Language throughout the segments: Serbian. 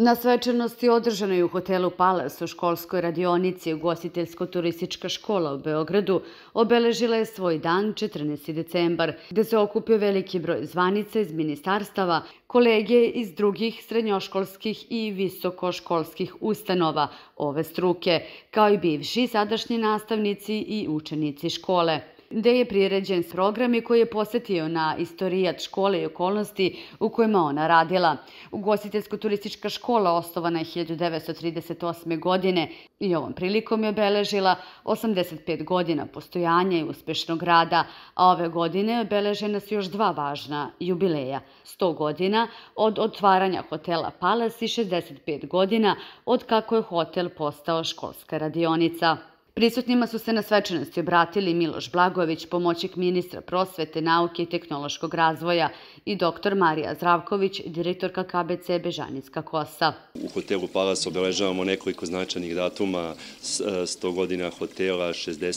Na svečanosti održanoj u hotelu Palas u školskoj radionici Ugostiteljsko-turistička škola u Beogradu obeležila je svoj dan 14. decembar, gde se okupio veliki broj zvanica iz ministarstava, kolege iz drugih srednjoškolskih i visokoškolskih ustanova ove struke, kao i bivši i sadašnji nastavnici i učenici škole, gde je priređen program i koji je posetio na istorijat škole i okolnosti u kojima ona radila. Ugostiteljsko-turistička škola osnovana je 1938. godine i ovom prilikom je obeležila 85 godina postojanja i uspešnog rada, a ove godine obeležena su još dva važna jubileja: 100 godina od otvaranja hotela Palas i 65 godina od kako je hotel postao školska radionica. Prisutnima su se na svečanosti obratili Miloš Blagojević, pomoćnik ministra prosvete, nauke i tehnološkog razvoja, i dr. Marija Zdravković, direktorka KBC Bežanijska Kosa. U hotelu Palas obeležavamo nekoliko značajnih datuma: 100 godina hotela,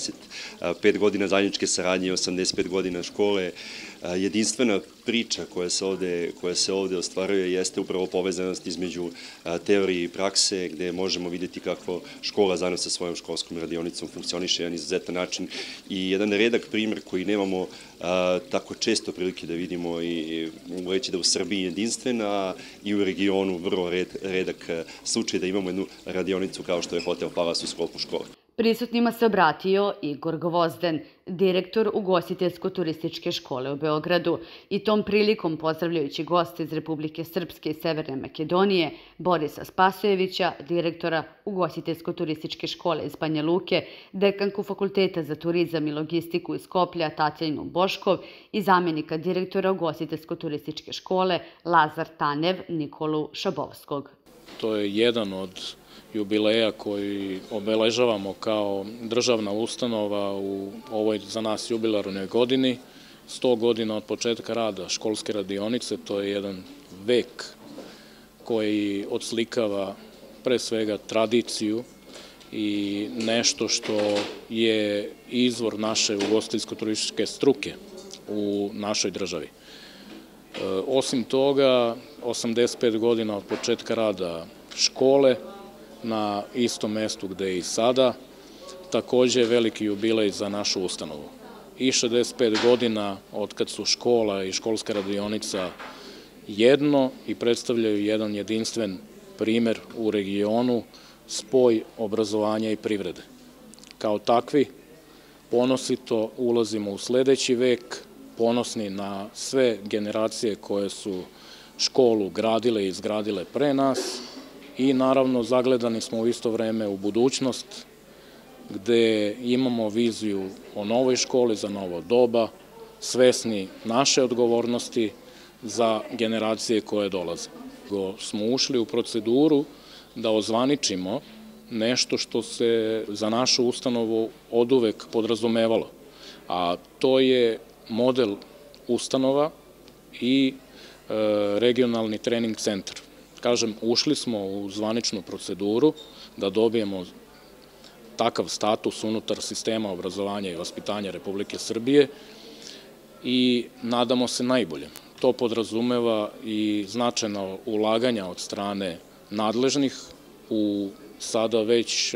65 godina zajedničke saradnje i 85 godina škole. Jedinstvena priča koja se ovde ostvaruje jeste upravo povezanost između teorije i prakse, gde možemo vidjeti kako škola zajedno sa svojom školskom radionicom funkcioniše jedan izuzetan način i jedan redak primer koji nemamo tako često prilike da vidimo i mogu reći da u Srbiji jedinstvena i u regionu vrlo redak slučaj da imamo jednu radionicu kao što je hotel Palas u sklopu škole. Prisutnima se obratio Igor Gvozden, direktor Ugostiteljsko-turističke škole u Beogradu, i tom prilikom pozdravljajući goste iz Republike Srpske i Severne Makedonije, Borisa Spasojevića, direktora Ugostiteljsko-turističke škole iz Banja Luke, dekanku Fakulteta za turizam i logistiku iz Skoplja Tatjanu Boškov i zamenika direktora Ugostiteljsko-turističke škole Lazar Tanev Nikolu Šabovskog. To je jedan od jubileja koji obeležavamo kao državna ustanova u ovoj za nas jubilarnoj godini. 100 godina od početka rada školske radionice, to je jedan vek koji odslikava pre svega tradiciju i nešto što je izvor naše ugostiteljsko-turističke struke u našoj državi. Osim toga, 85 godina od početka rada škole na istom mestu gde je i sada, takođe je veliki jubilej za našu ustanovu. I 65 godina od kad su škola i školska radionica jedno i predstavljaju jedan jedinstven primer u regionu, spoj obrazovanja i privrede. Kao takvi, ponosito ulazimo u sledeći vek, ponosni na sve generacije koje su školu gradile i izgradile pre nas, i naravno zagledani smo u isto vreme u budućnost, gde imamo viziju o novoj školi za novo doba, svesni naše odgovornosti za generacije koje dolaze. Smo ušli u proceduru da ozvaničimo nešto što se za našu ustanovu oduvek podrazumevalo, a to je model ustanova i regionalni trening centar. Kažem, ušli smo u zvaničnu proceduru da dobijemo takav status unutar sistema obrazovanja i vaspitanja Republike Srbije i nadamo se najbolje. To podrazumeva i značajna ulaganja od strane nadležnih u sada već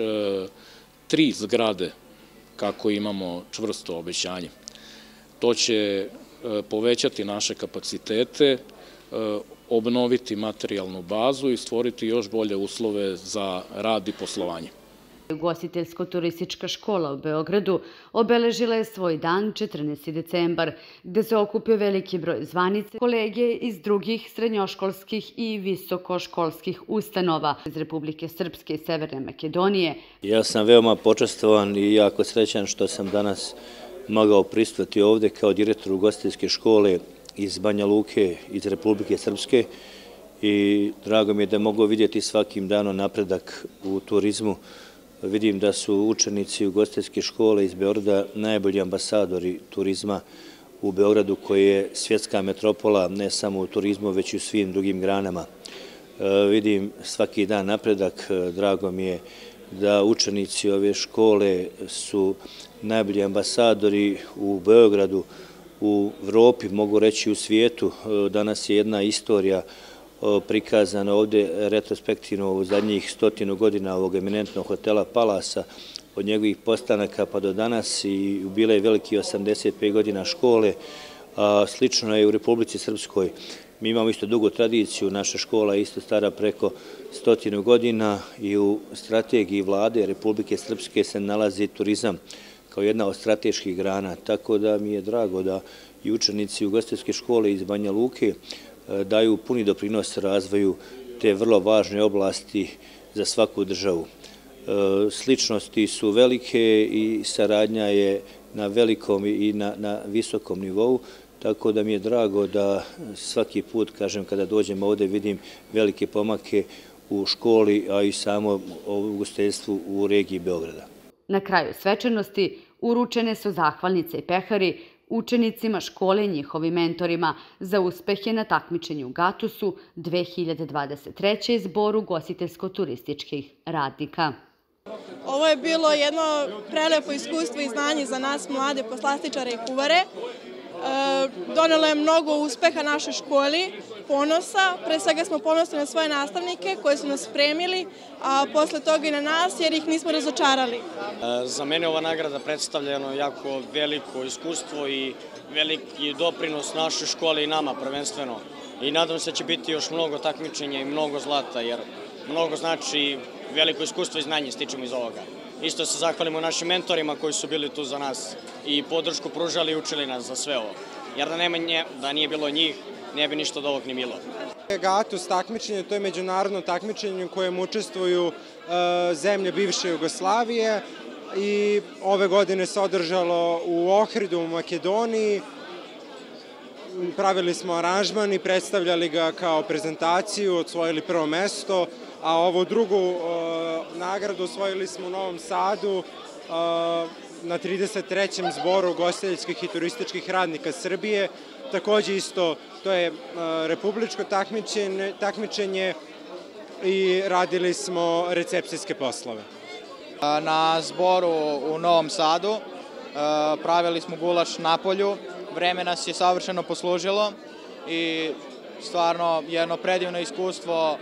3 zgrade, kako imamo čvrsto obećanje. To će povećati naše kapacitete, obnoviti materijalnu bazu i stvoriti još bolje uslove za rad i poslovanje. Ugostiteljsko-turistička škola u Beogradu obeležila je svoj dan 14. decembar, gde se okupio veliki broj zvanica, kolege iz drugih srednjoškolskih i visokoškolskih ustanova iz Republike Srpske i Severne Makedonije. Ja sam veoma počastvovan i jako srećan što sam danas mogao prisutiti ovde kao direktor ugostiteljske škole iz Banja Luke, iz Republike Srpske, i drago mi je da mogu vidjeti svakim danom napredak u turizmu. Vidim da su učenici ugostiteljske škole iz Beograda najbolji ambasadori turizma u Beogradu, koji je svjetska metropola ne samo u turizmu, već i u svim drugim granama. Vidim svaki dan napredak, drago mi je da učenici ove škole su najbolji ambasadori u Beogradu, u Evropi, mogu reći u svijetu. Danas je jedna istorija prikazano ovdje retrospektivno u zadnjih 100 godina ovog eminentnog hotela Palasa, od njegovih postanaka pa do danas, i bile je veliki 85 godina škole. Slično je u Republici Srpskoj. Mi imamo isto dugu tradiciju, naša škola je isto stara preko 100 godina i u strategiji vlade Republike Srpske se nalazi turizam kao jedna od strateških grana, tako da mi je drago da i učenici ugostiteljske škole iz Banja Luke daju puni doprinos razvoju te vrlo važne oblasti za svaku državu. Sličnosti su velike i saradnja je na velikom i na visokom nivou, tako da mi je drago da svaki put, kažem, kada dođem ovdje vidim velike pomake u školi, a i samo u ugostiteljstvu u regiji Beograda. Na kraju svečanosti uručene su zahvalnice i pehari učenicima škole i njihovim mentorima za uspehe na takmičenju u Gatusu 2023. zboru ugostiteljsko-turističkih radnika. Ovo je bilo jedno prelepo iskustvo i znanje za nas mlade poslastičare i kuvare. Donelo je mnogo uspeha našoj školi, ponosa. Pre svega smo ponosni na svoje nastavnike koji su nas spremili, a posle toga i na nas jer ih nismo razočarali. Za mene ova nagrada predstavlja jedno jako veliko iskustvo i veliki doprinos našoj školi i nama prvenstveno. I nadam se da će biti još mnogo takmičenja i mnogo zlata, jer mnogo znači veliko iskustvo i znanje stičemo iz ovoga. Isto se zahvalimo našim mentorima koji su bili tu za nas i podršku pružali i učili nas za sve ovo. Jer da nije bilo njih, ne bi ništa od ovog ni bilo. Gatus takmičenje, to je međunarodno takmičenje u kojem učestvuju zemlje bivše Jugoslavije i ove godine se održalo u Ohridu u Makedoniji. Pravili smo aranžman i predstavljali ga kao prezentaciju, osvojili prvo mesto, a ovu drugu nagradu osvojili smo u Novom Sadu na 33. zboru ugostiteljskih i turističkih radnika Srbije. Takođe isto, to je republičko takmičenje i radili smo recepcijske poslove. Na zboru u Novom Sadu pravili smo gulaš na polju, vreme nas je savršeno poslužilo i stvarno jedno predivno iskustvo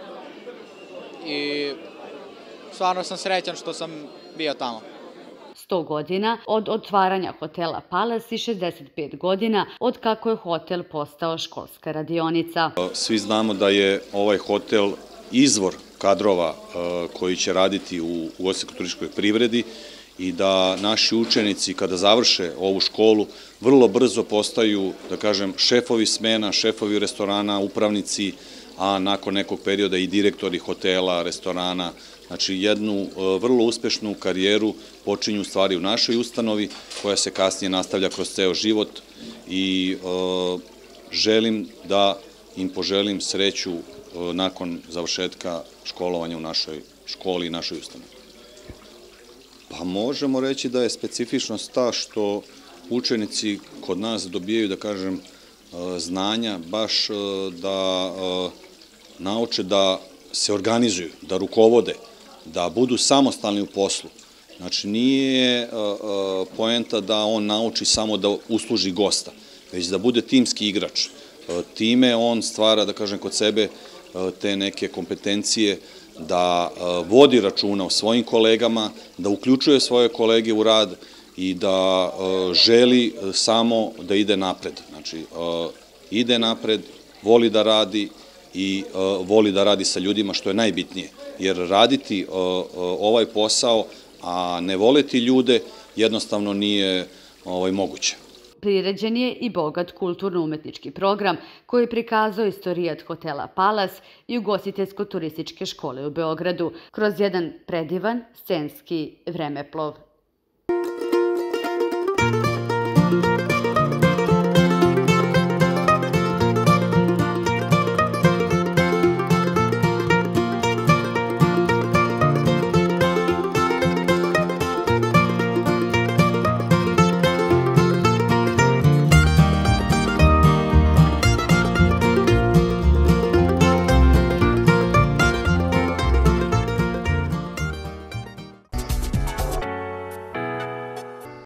i stvarno sam srećan što sam bio tamo. 100 godina od otvaranja hotela Palas i 65 godina od kako je hotel postao školska radionica. Svi znamo da je ovaj hotel izvor kadrova koji će raditi u ugostiteljsko-turističkoj privredi i da naši učenici kada završe ovu školu vrlo brzo postaju, da kažem, šefovi smena, šefovi restorana, upravnici, a nakon nekog perioda i direktori hotela, restorana. Znači jednu vrlo uspešnu karijeru počinju stvari u našoj ustanovi koja se kasnije nastavlja kroz ceo život i želim da im poželim sreću nakon završetka školovanja u našoj školi i našoj ustanovi. Pa možemo reći da je specifičnost ta što učenici kod nas dobijaju, da kažem, znanja baš da nauče da se organizuju, da rukovode, da budu samostalni u poslu. Znači nije poenta da on nauči samo da usluži gosta, već da bude timski igrač. Time on stvara, da kažem, kod sebe te neke kompetencije da vodi računa o svojim kolegama, da uključuje svoje kolege u rad i da želi samo da ide napred. Znači, ide napred, voli da radi i voli da radi sa ljudima, što je najbitnije. Jer raditi ovaj posao, a ne voleti ljude, jednostavno nije moguće. Priređen je i bogat kulturno-umetnički program koji je prikazao istorijat hotela Palas i ugostiteljsko-turističke škole u Beogradu kroz jedan predivan scenski vremeplov.